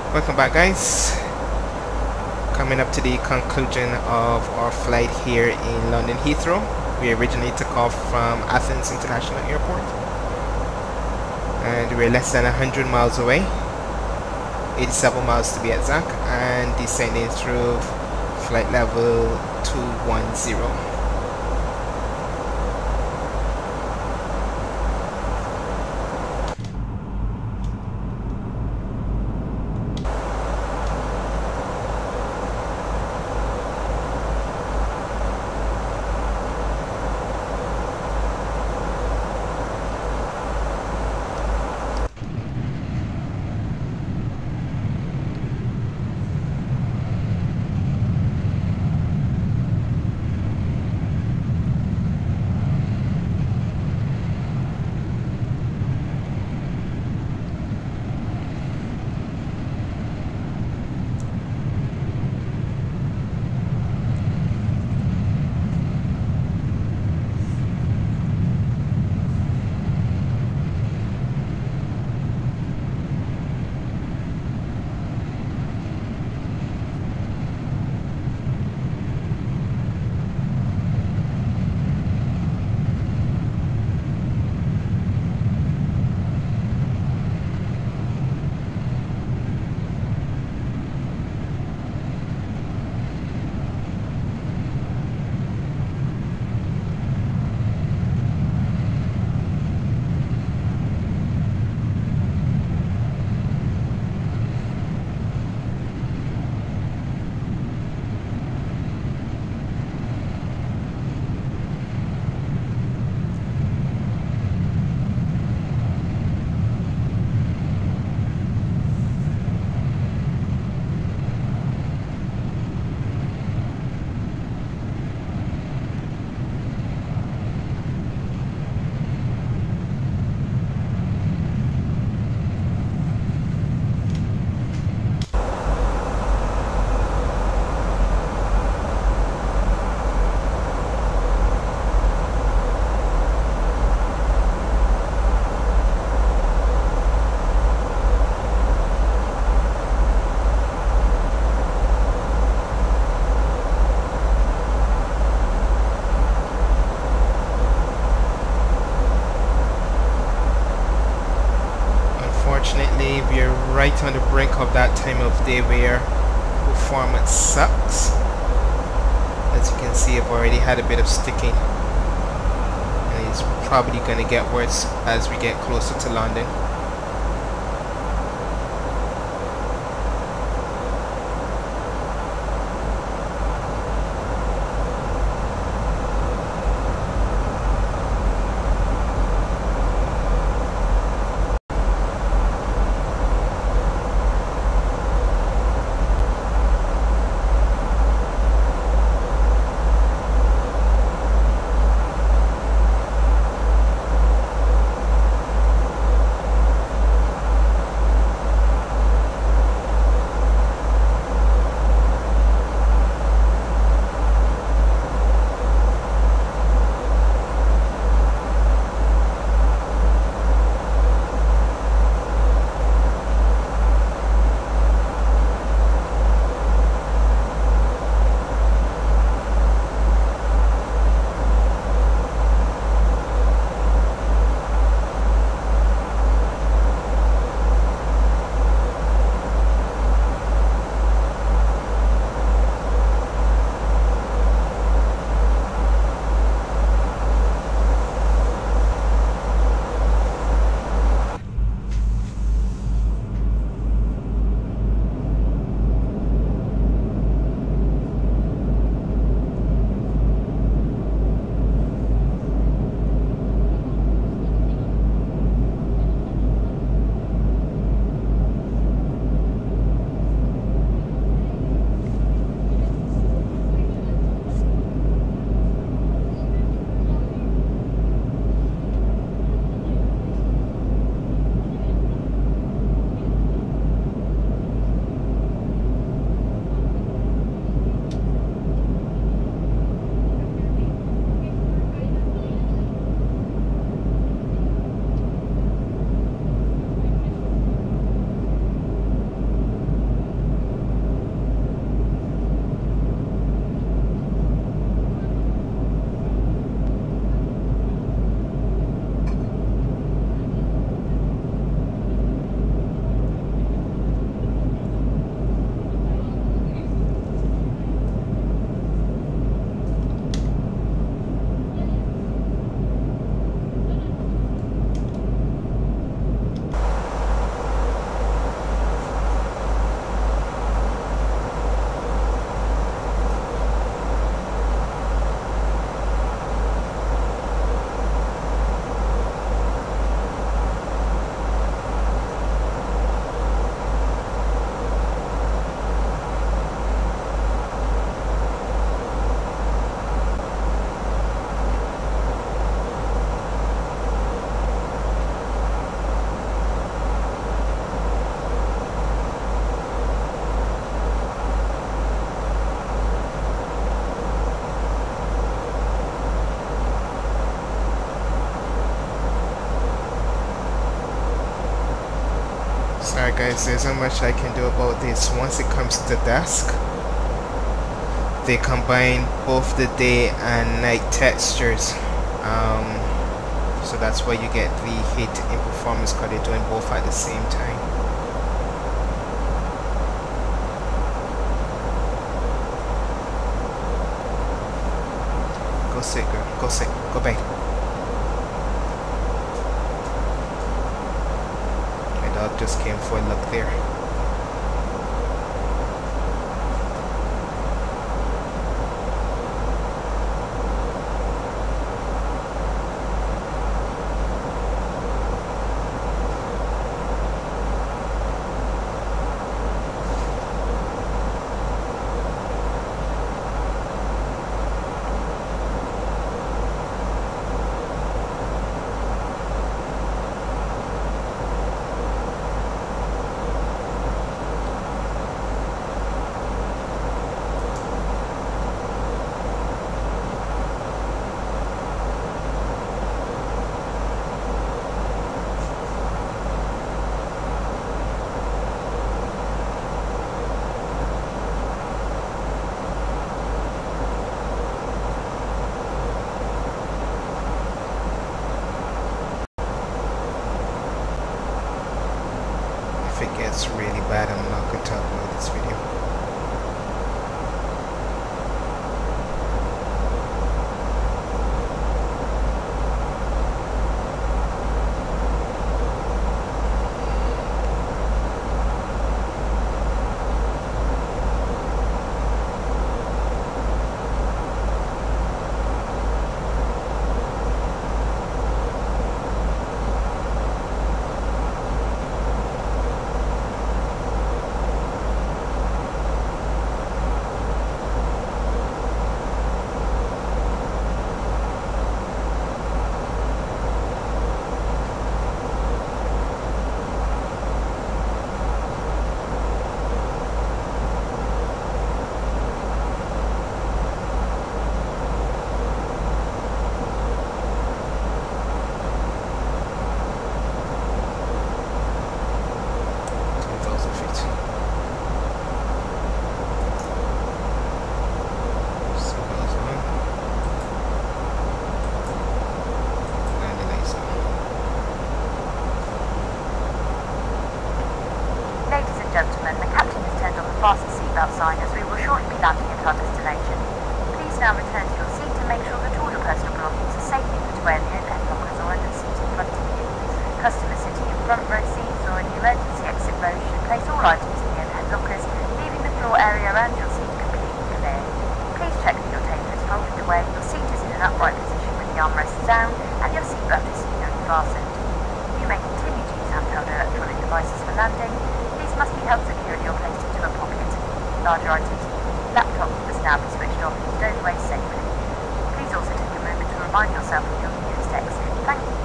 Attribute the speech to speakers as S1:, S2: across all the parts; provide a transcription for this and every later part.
S1: Welcome back, guys. Coming up to the conclusion of our flight here in London Heathrow. We originally took off from Athens International Airport and we're less than 100 miles away, 87 miles to be exact, and descending through flight level 210. Unfortunately, we are right on the brink of that time of day where performance sucks. As you can see, I've already had a bit of sticking, and it's probably going to get worse as we get closer to London. Sorry guys, there's not much I can do about this. Once it comes to the desk, they combine both the day and night textures. So that's why you get the hit in performance, because they're doing both at the same time. Go sit, girl. Go sit. Go bed. My dog just came for a look there. If it gets really bad, I'm not going to talk about this video.
S2: Gentlemen, the captain has turned on the fasten seatbelt sign as we will shortly be landing at our destination. Please now return to your seat and make sure that all your personal belongings are safely put away in the overhead lockers or under the seat in front of you. Customers sitting in front row seats or in the emergency exit row should place all items in the overhead lockers, leaving the floor area around your seat completely clear. Please check that your table is folded away, your seat is in an upright position with the armrests down, and your seatbelt is securely fastened. You may continue to use handheld electronic devices for landing. Must be held securely or placed into a pocket. Larger items, laptops must now be switched off and stowed away safely. Please also take a moment to remind yourself of your nearest exit. Thank you.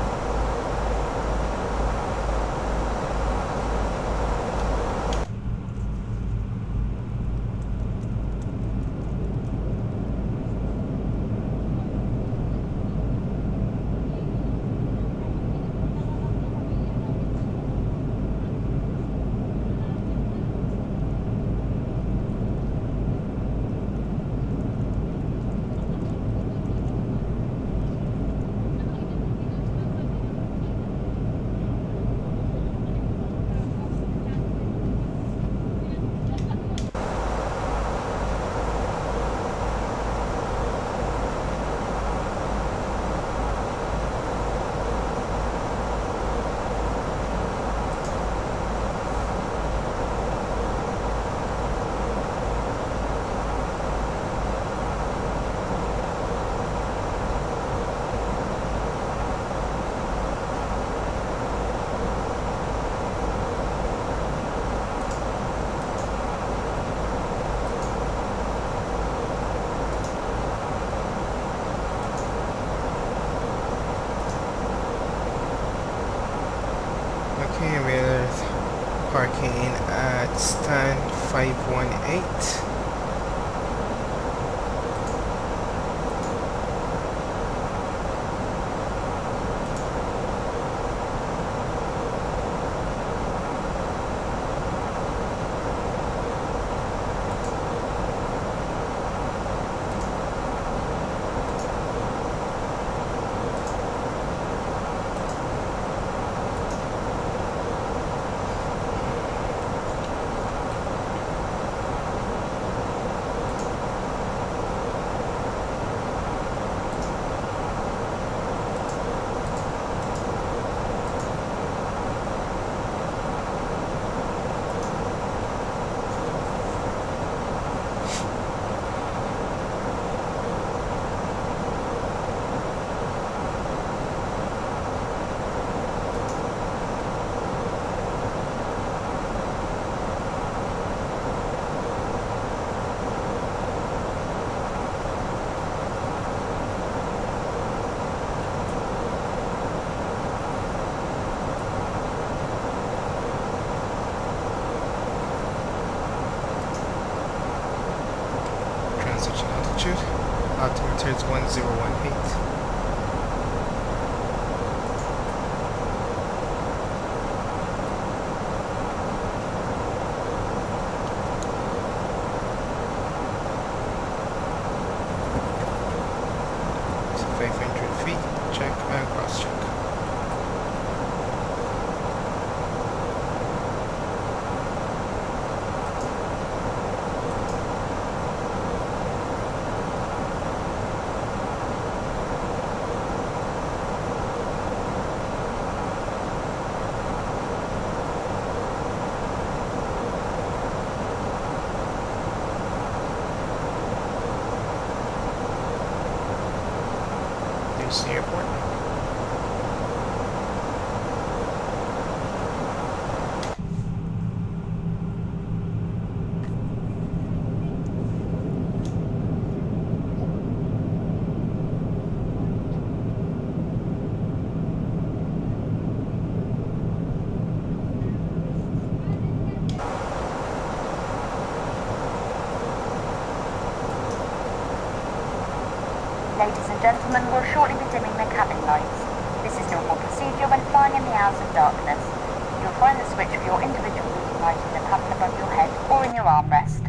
S1: Okay, we're parking at stand 518. altitude. Altimeter is 1018. Houston Airport.
S2: Ladies and gentlemen, we'll shortly be dimming the cabin lights. This is normal procedure when flying in the hours of darkness. You'll find the switch for your individual reading light in the panel above your head or in your armrest.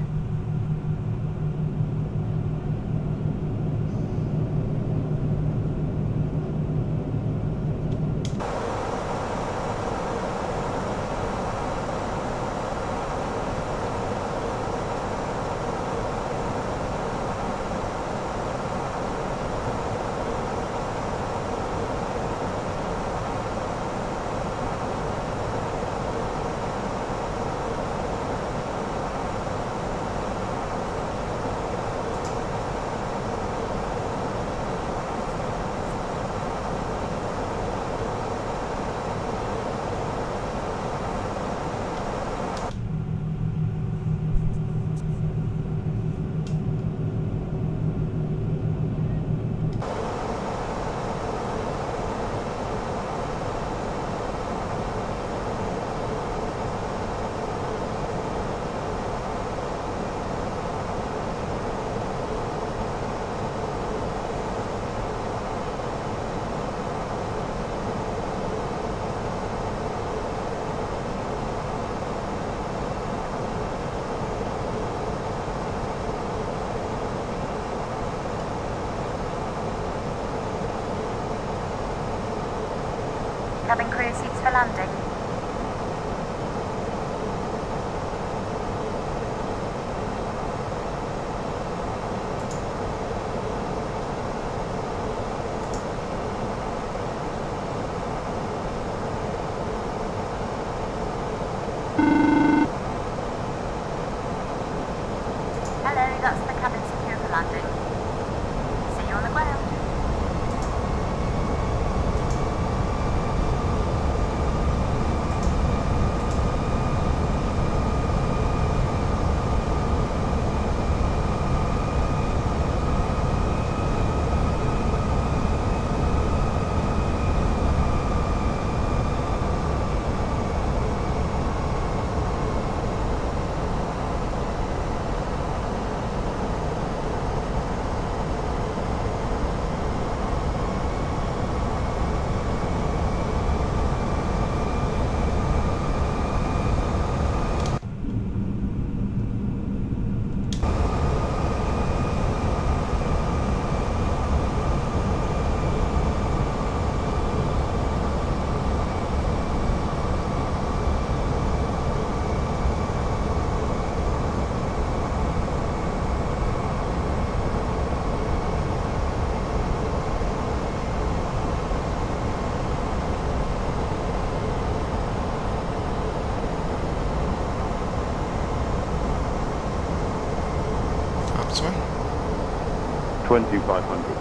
S2: Cabin crew seats for landing. Hello, that's the cabin secure for landing. See you on the ground.
S1: This one?
S3: 2500.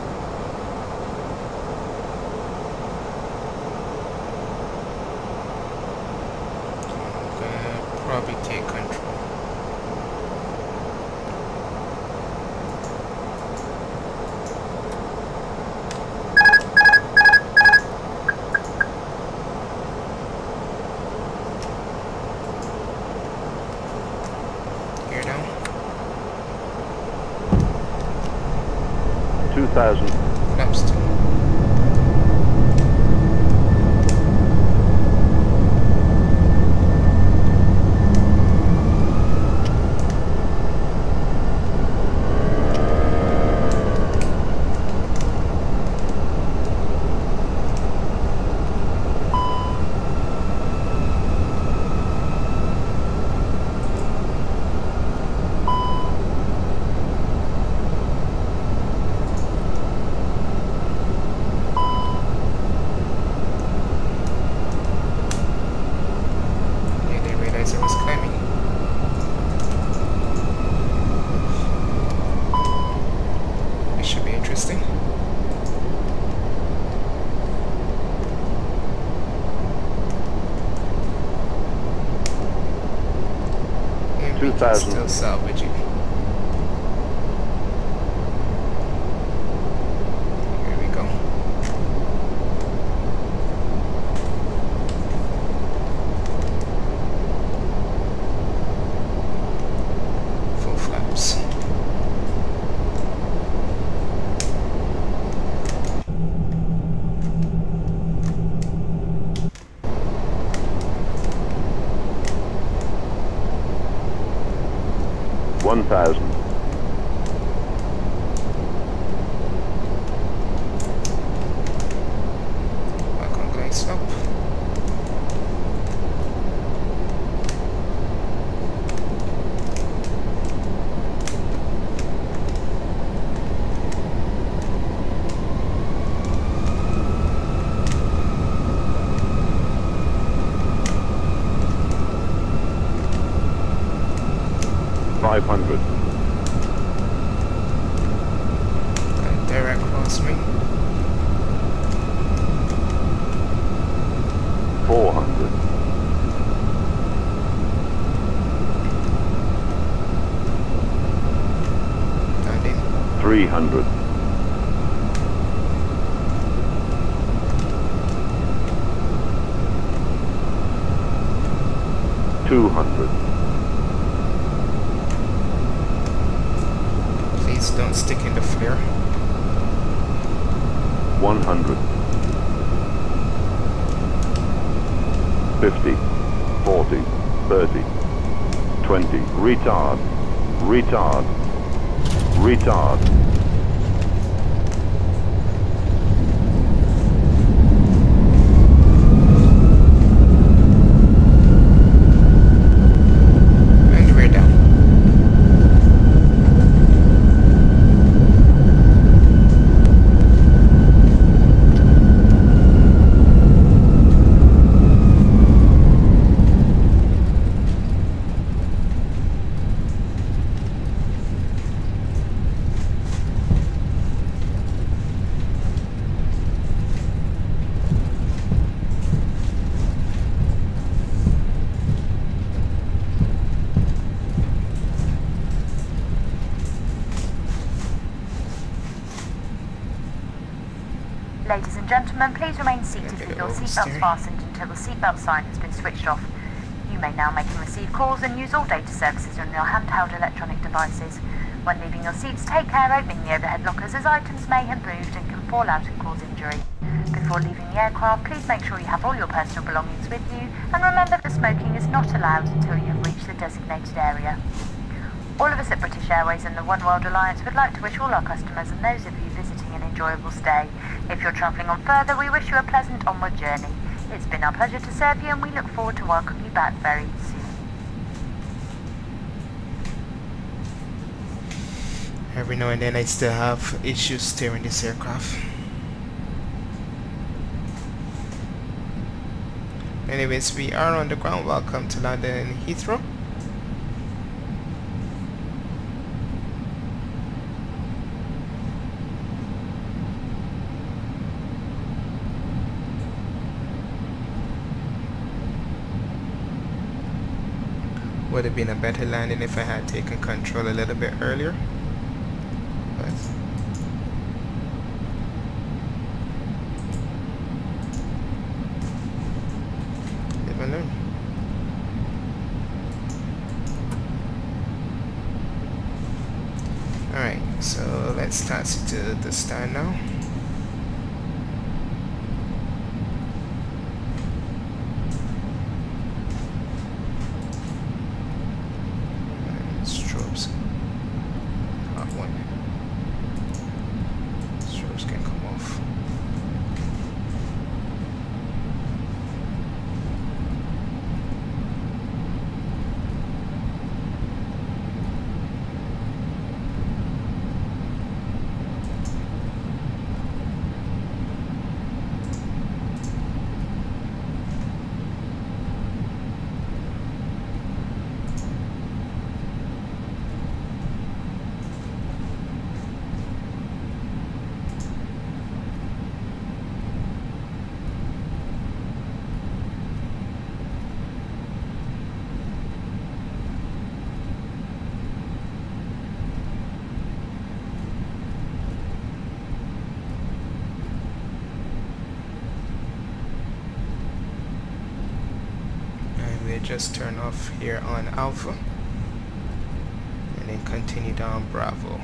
S1: Probably take control. Gear down.
S3: 2,000.
S1: Flaps 2. Still salvaging. Here we go. Full flaps.
S3: $1,000.
S1: Back on glide slope.
S3: $500.
S1: Direct cross me.
S3: 400.
S1: Landing.
S3: 300. 200.
S1: Please don't stick in the flare.
S3: 100. 50. 40. 30. 20. Retard. Retard. Retard.
S1: And we're down.
S2: Ladies and gentlemen, please remain seated with your seatbelts fastened until the seatbelt sign has been switched off. You may now make and receive calls and use all data services on your handheld electronic devices. When leaving your seats, take care opening the overhead lockers as items may have moved and can fall out and cause injury. Before leaving the aircraft, please make sure you have all your personal belongings with you and remember that smoking is not allowed until you have reached the designated area. All of us at British Airways and the One World Alliance would like to wish all our customers and those of you visiting an enjoyable stay. If you're travelling on further, we wish you a pleasant onward journey. It's been our pleasure to serve you and we look forward to welcoming you back very soon.
S1: Every now and then I still have issues steering this aircraft. Anyways, we are on the ground. Welcome to London Heathrow. Would have been a better landing if I had taken control a little bit earlier, but live and learn. Alright, so Let's taxi to the stand now. And strobes. Hot one. Strobes can come off. Just turn off here on Alpha and then continue down Bravo.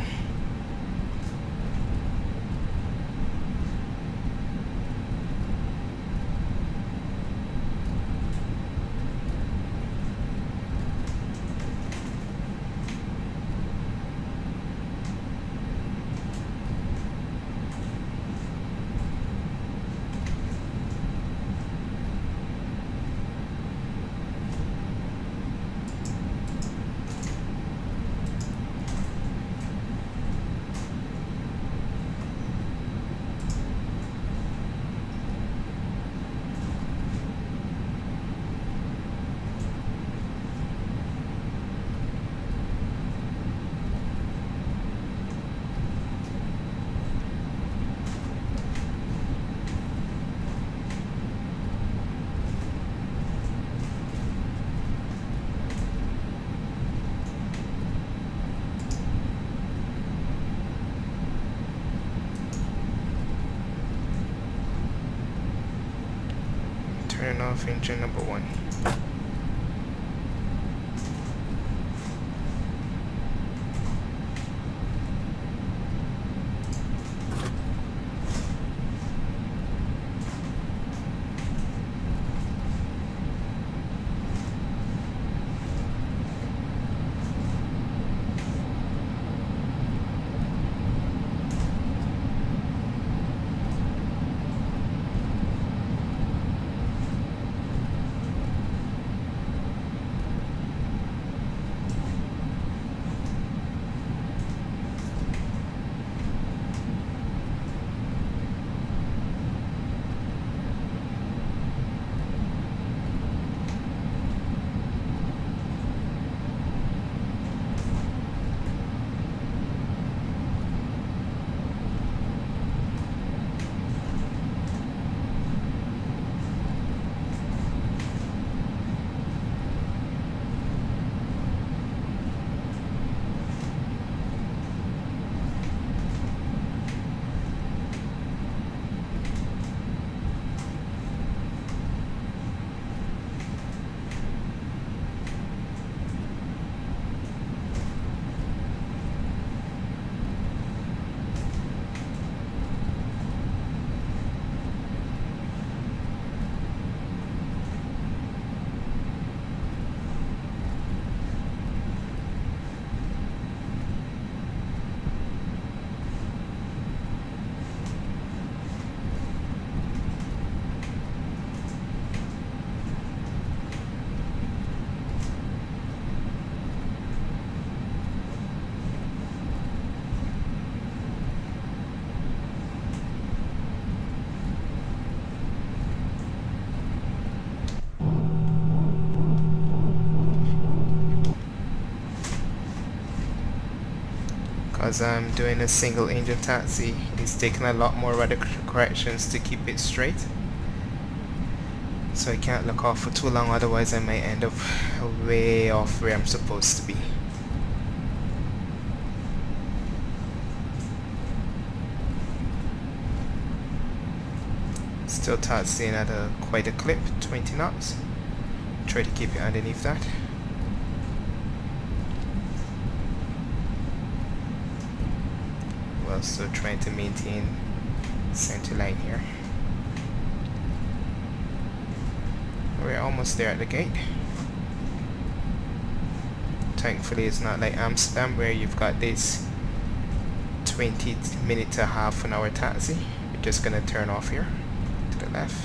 S1: Turn off engine number 1. Because I'm doing a single engine taxi, it's taking a lot more radical corrections to keep it straight. So I can't look off for too long, otherwise I might end up way off where I'm supposed to be. Still taxiing at quite a clip, 20 knots. Try to keep it underneath that. We're still trying to maintain center line here. We're almost there at the gate. Thankfully it's not like Amsterdam where you've got this 20-minute to half an hour taxi. We're just gonna turn off here to the left.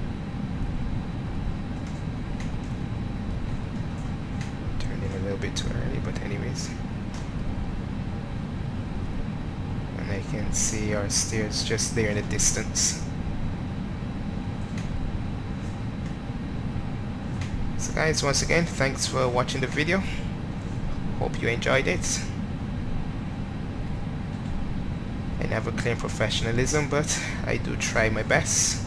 S1: Turned in a little bit too early, but anyways. And I can see our stairs just there in the distance. So guys, once again, thanks for watching the video. Hope you enjoyed it. I never claim professionalism, but I do try my best.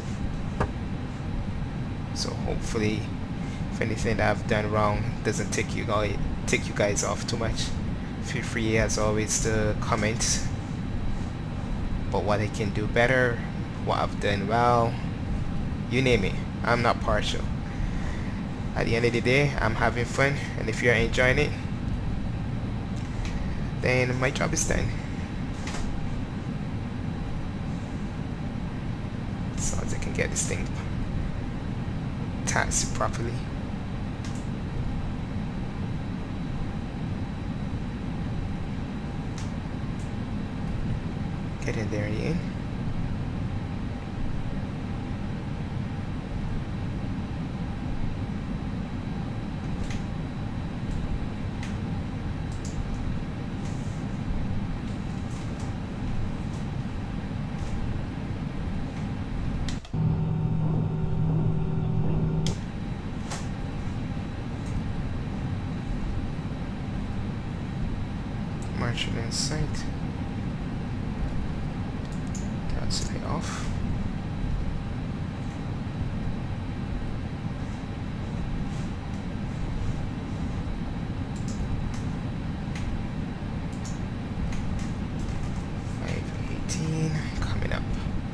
S1: So hopefully, if anything that I've done wrong doesn't take you guys off too much, feel free as always to comment about what I can do better, what I've done well, you name it. I'm not partial. At the end of the day, I'm having fun, and if you're enjoying it, then my job is done. So as I can get this thing taxied properly. Get in there in the end. Marching in sight. That's it off. Coming up.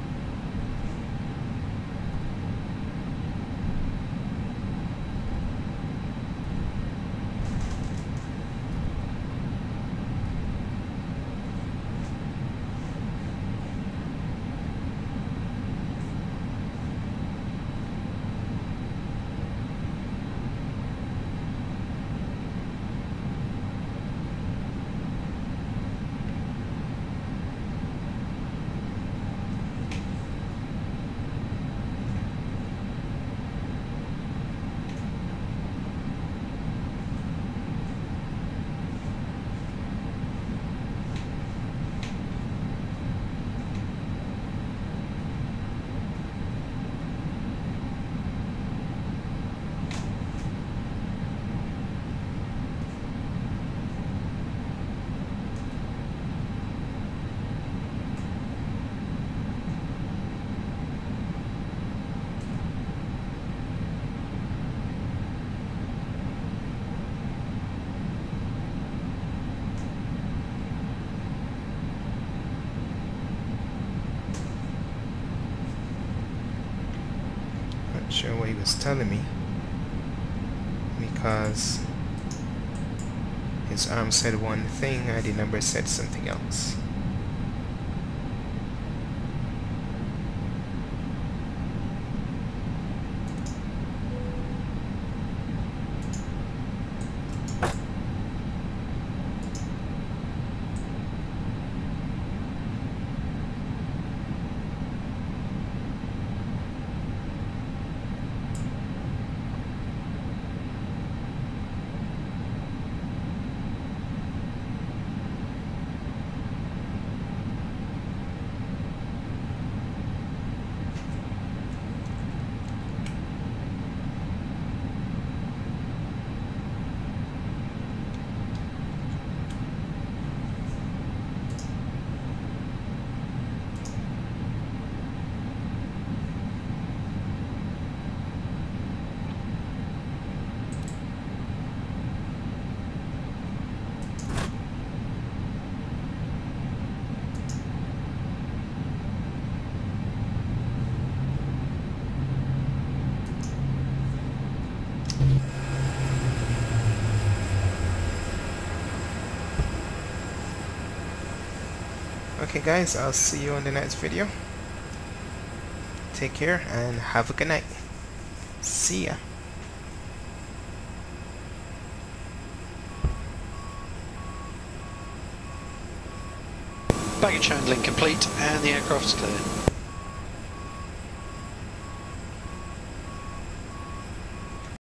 S1: Not sure what he was telling me, because his arm said one thing and the number said something else. Okay guys, I'll see you on the next video. Take care and have a good night. See ya.
S4: Baggage handling complete and the aircraft's clear.